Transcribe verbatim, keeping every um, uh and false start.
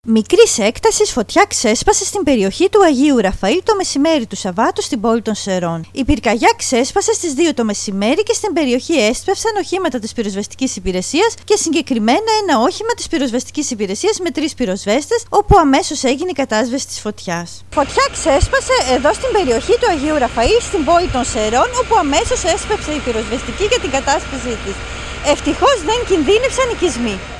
Μικρής έκτασης φωτιά ξέσπασε στην περιοχή του Αγίου Ραφαήλ το μεσημέρι του Σαββάτου στην πόλη των Σερών. Η πυρκαγιά ξέσπασε στις δύο το μεσημέρι και στην περιοχή έσπευσαν οχήματα της πυροσβεστικής υπηρεσίας και συγκεκριμένα ένα όχημα της πυροσβεστικής υπηρεσίας με τρεις πυροσβέστες, όπου αμέσως έγινε η κατάσβεση της φωτιάς. Φωτιά ξέσπασε εδώ στην περιοχή του Αγίου Ραφαήλ στην πόλη των Σερών, όπου αμέσως έσπευσε η πυροσβεστική για την κατάσβεσή της. Ευτυχώς δεν κινδύνευσαν οικισμοί.